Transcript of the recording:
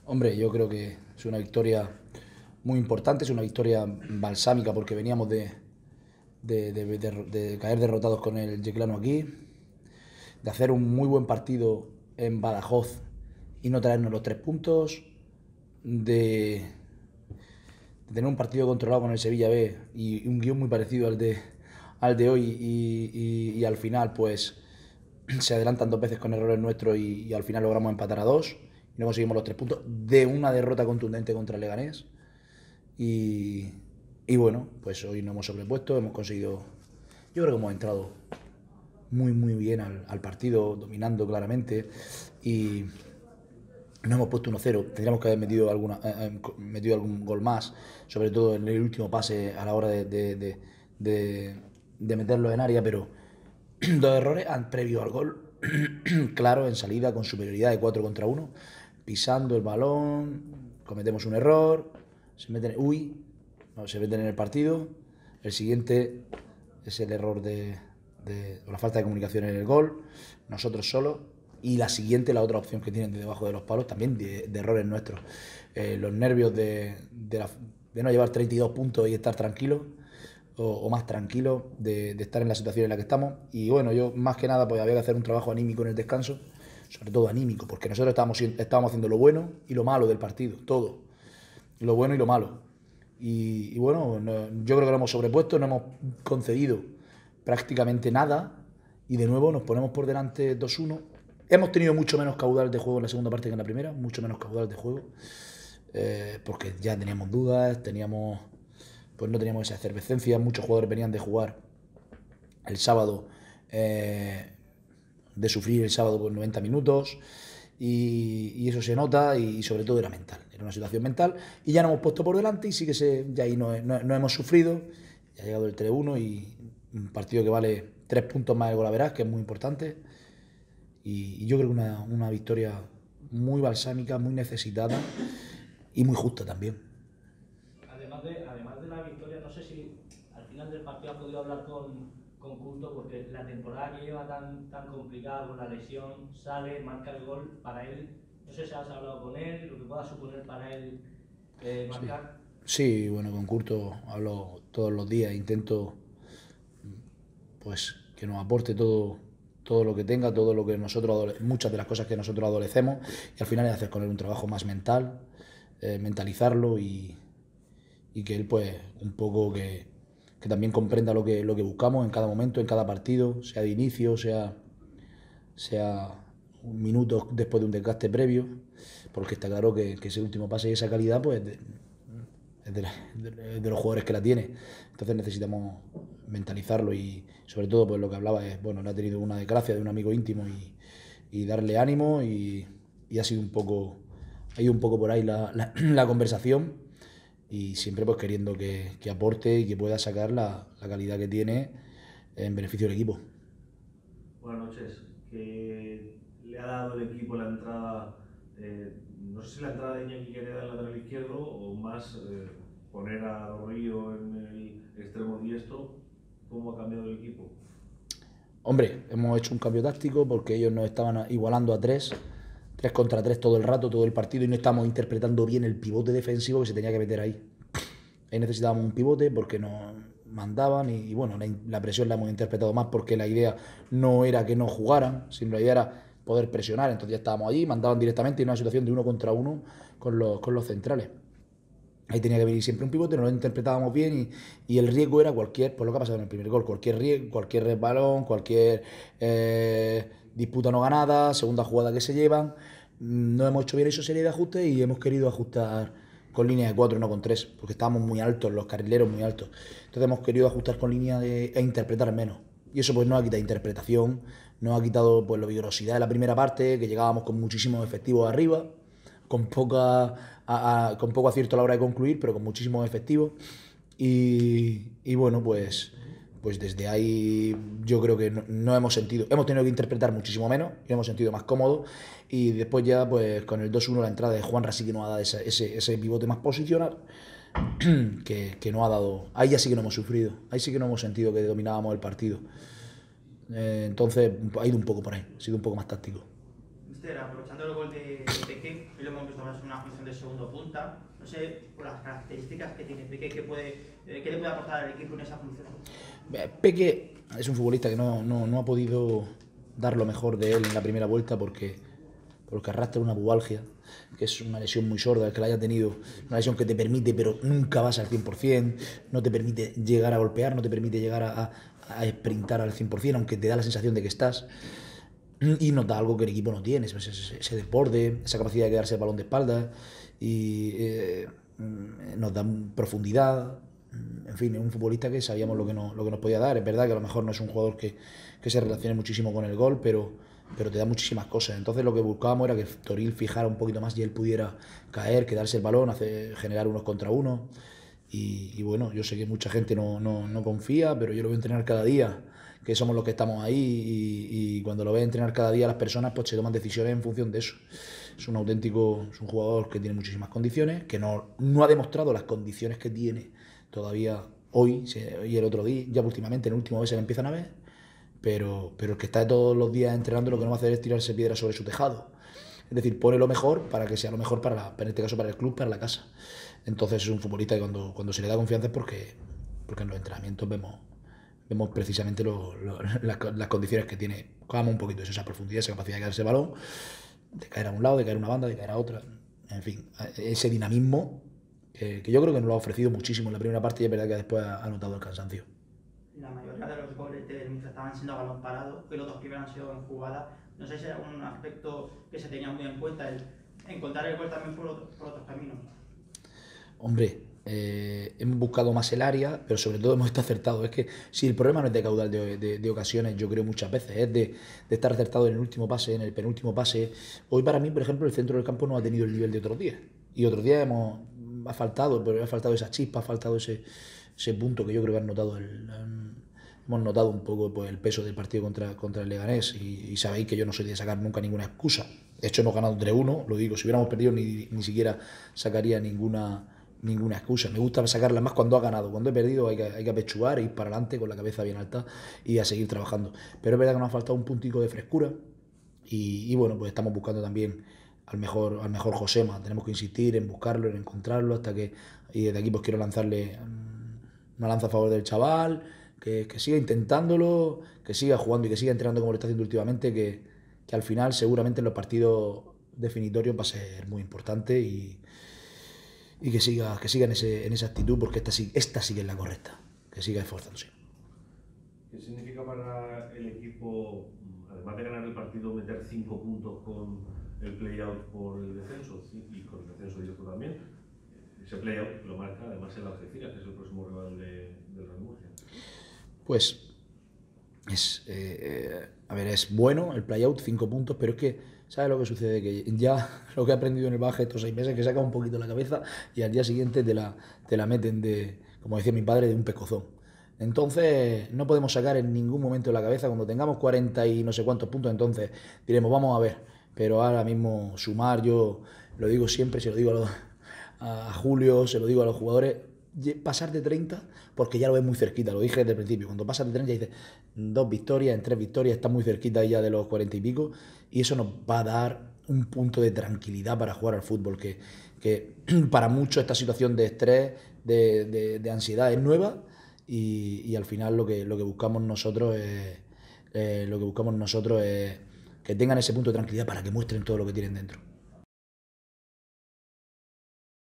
Hombre, yo creo que es una victoria muy importante, es una victoria balsámica porque veníamos de caer derrotados con el Yeclano aquí, de hacer un muy buen partido en Badajoz y no traernos los 3 puntos, de tener un partido controlado con el Sevilla B y un guión muy parecido al de hoy y al final pues se adelantan 2 veces con errores nuestros y al final logramos empatar a 2 y no conseguimos los 3 puntos de una derrota contundente contra el Leganés y, y bueno, pues hoy nos hemos sobrepuesto, hemos conseguido, yo creo que hemos entrado muy bien al partido, dominando claramente y no hemos puesto 1-0. Tendríamos que haber metido algún gol más, sobre todo en el último pase a la hora de meterlo en área, pero 2 errores previo al gol, claro, en salida con superioridad de 4 contra 1, pisando el balón, cometemos un error, se meten en el partido. El siguiente es el error o la falta de comunicación en el gol, nosotros solos. Y la siguiente, la otra opción que tienen de debajo de los palos, también de errores nuestros. Los nervios de no llevar 32 puntos y estar tranquilos, o más tranquilos de estar en la situación en la que estamos. Y bueno, yo más que nada pues había que hacer un trabajo anímico en el descanso, sobre todo anímico, porque nosotros estábamos haciendo lo bueno y lo malo del partido, todo, lo bueno y lo malo. Y bueno, yo creo que lo hemos sobrepuesto, no hemos concedido prácticamente nada y de nuevo nos ponemos por delante 2-1. Hemos tenido mucho menos caudal de juego en la segunda parte que en la primera, mucho menos caudal de juego, porque ya teníamos dudas, pues no teníamos esa efervescencia, muchos jugadores venían de jugar el sábado, de sufrir el sábado por 90 minutos y eso se nota y sobre todo era mental, era una situación mental y ya nos hemos puesto por delante y sí que ya ahí no hemos sufrido, ya ha llegado el 3-1 y un partido que vale 3 puntos más el gol, que es muy importante y yo creo que una victoria muy balsámica, muy necesitada y muy justa también. Además de la victoria, no sé si al final del partido has podido hablar con Curto, porque la temporada que lleva tan complicada con la lesión, sale, marca el gol para él. No sé si has hablado con él, lo que pueda suponer para él Sí. marcar. Sí, bueno, con Curto hablo todos los días, intento pues que nos aporte todo lo que tenga, todo lo que muchas de las cosas que nosotros adolecemos y al final es hacer con él un trabajo más mental, mentalizarlo y que él pues un poco que también comprenda lo que buscamos en cada momento, en cada partido, sea de inicio, sea un minuto después de un desgaste previo, porque está claro que ese último pase y esa calidad pues es de los jugadores que la tiene. Entonces necesitamos mentalizarlo y sobre todo pues lo que hablaba es, bueno, no ha tenido una desgracia de un amigo íntimo y darle ánimo y ha ido un poco por ahí la conversación y siempre pues queriendo que aporte y que pueda sacar la calidad que tiene en beneficio del equipo. Buenas noches. ¿Qué le ha dado el equipo la entrada? No sé si la entrada de Iñaki Quereda en el lateral izquierdo o más poner a Río en el extremo diestro. ¿Cómo ha cambiado el equipo? Hombre, hemos hecho un cambio táctico porque ellos nos estaban igualando a 3 contra 3 todo el rato, todo el partido, y no estamos interpretando bien el pivote defensivo que se tenía que meter ahí. Ahí necesitábamos un pivote porque nos mandaban y bueno, la presión la hemos interpretado más porque la idea no era que no jugaran, sino la idea era poder presionar. Entonces ya estábamos allí, mandaban directamente en una situación de 1 contra 1 con los centrales. Ahí tenía que venir siempre un pivote, no lo interpretábamos bien y el riesgo era por lo que ha pasado en el primer gol, cualquier resbalón, cualquier disputa no ganada, segunda jugada que se llevan. No hemos hecho bien esa serie de ajustes y hemos querido ajustar con línea de 4 no con 3 porque estábamos muy altos, los carrileros muy altos. Entonces hemos querido ajustar con línea e interpretar menos. Y eso pues nos ha quitado interpretación, nos ha quitado pues la vigorosidad de la primera parte, que llegábamos con muchísimos efectivos arriba, con poco acierto a la hora de concluir, pero con muchísimos efectivos. Y bueno, pues desde ahí yo creo que no hemos tenido que interpretar muchísimo menos, y hemos sentido más cómodos. Y después ya, pues con el 2-1 la entrada de Juanra sí que nos ha dado ese pivote más posicional, que no ha dado. Ahí ya sí que no hemos sufrido, ahí sí que no hemos sentido que dominábamos el partido. Entonces ha ido un poco por ahí, ha sido un poco más táctico. míster, aprovechando el gol de Peque, y lo hemos visto más en una función de segundo punta, no sé, por las características que tiene Peque, ¿qué le puede aportar al equipo en esa función? Peque es un futbolista que no ha podido dar lo mejor de él en la primera vuelta porque arrastra una pubalgia, que es una lesión muy sorda, el que la haya tenido, una lesión que te permite, pero nunca vas al 100%, no te permite llegar a golpear, no te permite llegar a sprintar al 100%, aunque te da la sensación de que estás, y nos da algo que el equipo no tiene, ese desborde, esa capacidad de quedarse el balón de espaldas, y nos da profundidad. En fin, es un futbolista que sabíamos lo que nos podía dar. Es verdad que a lo mejor no es un jugador que se relacione muchísimo con el gol, pero te da muchísimas cosas. Entonces lo que buscábamos era que Toril fijara un poquito más y él pudiera caer, quedarse el balón, generar unos contra unos. Y bueno, yo sé que mucha gente no confía, pero yo lo veo entrenar cada día, que somos los que estamos ahí, y cuando lo ves entrenar cada día las personas, pues se toman decisiones en función de eso. Es un jugador que tiene muchísimas condiciones, que no ha demostrado las condiciones que tiene todavía hoy y el otro día, ya últimamente, en el último mes se le empiezan a ver, pero el que está todos los días entrenando lo que no va a hacer es tirarse piedras sobre su tejado. Es decir, pone lo mejor para que sea lo mejor en este caso para el club, para la casa. Entonces es un futbolista que cuando se le da confianza es porque en los entrenamientos vemos precisamente las condiciones que tiene. Cogamos un poquito esa profundidad, esa capacidad de quedarse el balón, de caer a un lado, de caer a una banda, de caer a otra. En fin, ese dinamismo que yo creo que nos lo ha ofrecido muchísimo en la primera parte, y es verdad que después ha notado el cansancio. La mayoría de los goles del Míster estaban siendo a balón parado, que los dos primeros han sido en jugada. No sé si era un aspecto que se tenía muy en cuenta, el encontrar el gol también por otros caminos. Hombre, hemos buscado más el área, pero sobre todo hemos estado acertados. Es que si el problema no es de caudal de ocasiones, yo creo muchas veces, es de estar acertado en el último pase, en el penúltimo pase. Hoy para mí, por ejemplo, el centro del campo no ha tenido el nivel de otros días. Y otros días ha faltado esa chispa, ha faltado ese punto que yo creo que hemos notado un poco pues, el peso del partido contra el Leganés, y sabéis que yo no soy de sacar nunca ninguna excusa. De hecho, hemos ganado 3-1, lo digo, si hubiéramos perdido ni siquiera sacaría ninguna excusa. Me gusta sacarla más cuando ha ganado. Cuando he perdido hay que apechugar e ir para adelante con la cabeza bien alta y a seguir trabajando. Pero es verdad que nos ha faltado un puntico de frescura, y bueno, pues estamos buscando también al mejor Josema. Tenemos que insistir en buscarlo, en encontrarlo, y desde aquí pues quiero lanzarle una lanza a favor del chaval, que siga intentándolo, que siga jugando y que siga entrenando como lo está haciendo últimamente, que al final seguramente en los partidos definitorios va a ser muy importante, y que siga en esa actitud, porque esta sí que es la correcta, que siga esforzándose. ¿Qué significa para el equipo, además de ganar el partido, meter 5 puntos con el play-out por el descenso y con el descenso directo también? Ese play-out lo marca además el Algeciras, que es el próximo rival del Real Murcia. Pues es bueno el play-out, 5 puntos, pero es que ¿sabes lo que sucede? Que ya lo que he aprendido en el Baje estos 6 meses es que saca un poquito la cabeza y al día siguiente te la meten como decía mi padre, de un pecozón. Entonces no podemos sacar en ningún momento la cabeza. Cuando tengamos 40 y no sé cuántos puntos, entonces diremos vamos a ver. Pero ahora mismo sumar, yo lo digo siempre, se lo digo a Julio, se lo digo a los jugadores, pasar de 30, porque ya lo ves muy cerquita, lo dije desde el principio. Cuando pasas de 30 dices 2 victorias, en 3 victorias, estás muy cerquita ya de los 40 y pico, y eso nos va a dar un punto de tranquilidad para jugar al fútbol, que para muchos esta situación de estrés, de ansiedad es nueva, y al final lo que buscamos nosotros es que tengan ese punto de tranquilidad para que muestren todo lo que tienen dentro.